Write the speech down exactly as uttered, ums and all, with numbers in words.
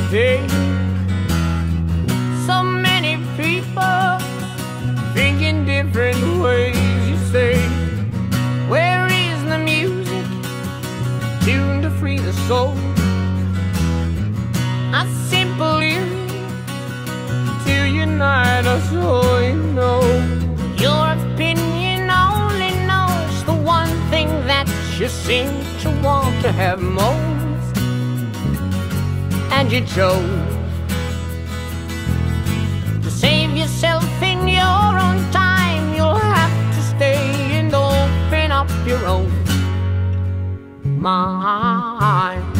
day. So many people think in different ways. You say, where is the music tuned to free the soul? A simple lyric to unite us all, you know. Your opinion only knows the one thing that you seem to want to have most, and you chose to save yourself in your own time. You'll have to stay and open up your own mind.